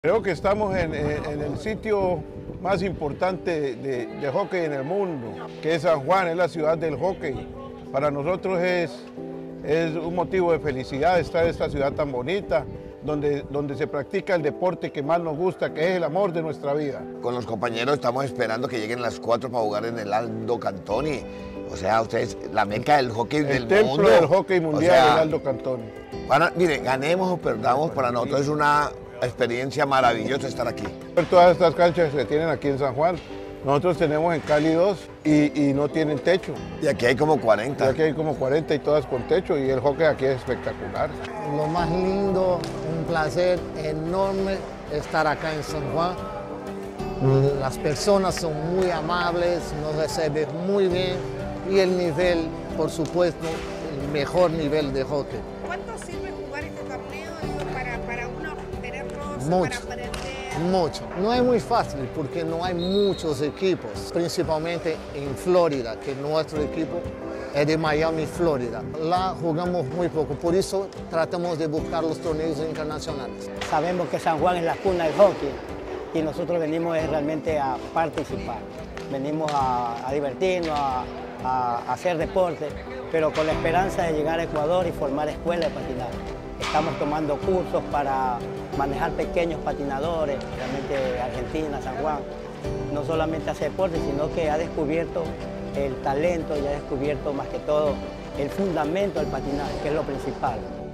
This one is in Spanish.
Creo que estamos en el sitio más importante de hockey en el mundo, que es San Juan, es la ciudad del hockey. Para nosotros es un motivo de felicidad estar en esta ciudad tan bonita, donde se practica el deporte que más nos gusta, que es el amor de nuestra vida. Con los compañeros estamos esperando que lleguen las 4 para jugar en el Aldo Cantoni. O sea, ustedes, la meca del hockey del mundo. El templo del hockey mundial, o sea, el Aldo Cantoni. Mire, ganemos o perdamos, para nosotros es una experiencia maravillosa estar aquí. Todas estas canchas que se tienen aquí en San Juan, nosotros tenemos en Cali 2 y no tienen techo. Y aquí hay como 40. Y aquí hay como 40 y todas con techo, y el hockey aquí es espectacular. Lo más lindo, un placer enorme estar acá en San Juan. Las personas son muy amables, nos reciben muy bien y el nivel, por supuesto, el mejor nivel de hockey. ¿Cuánto sirve jugar este torneo para uno tener roce, Mucho. para aprender? Mucho. No es muy fácil porque no hay muchos equipos, principalmente en Florida, que nuestro equipo es de Miami, Florida. La jugamos muy poco, por eso tratamos de buscar los torneos internacionales. Sabemos que San Juan es la cuna del hockey y nosotros venimos realmente a participar. Venimos a divertirnos, a hacer deporte, pero con la esperanza de llegar a Ecuador y formar escuelas de patinaje. Estamos tomando cursos para manejar pequeños patinadores, realmente Argentina, San Juan, no solamente hace deporte, sino que ha descubierto el talento y ha descubierto más que todo el fundamento del patinaje, que es lo principal.